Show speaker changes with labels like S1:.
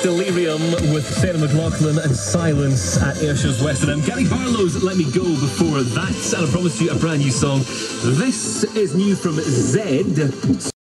S1: Delirium with Sarah McLachlan and Silence at Ayrshires West. And Gary Barlow's Let Me Go before that. And I promised you a brand new song. This is new from Zed.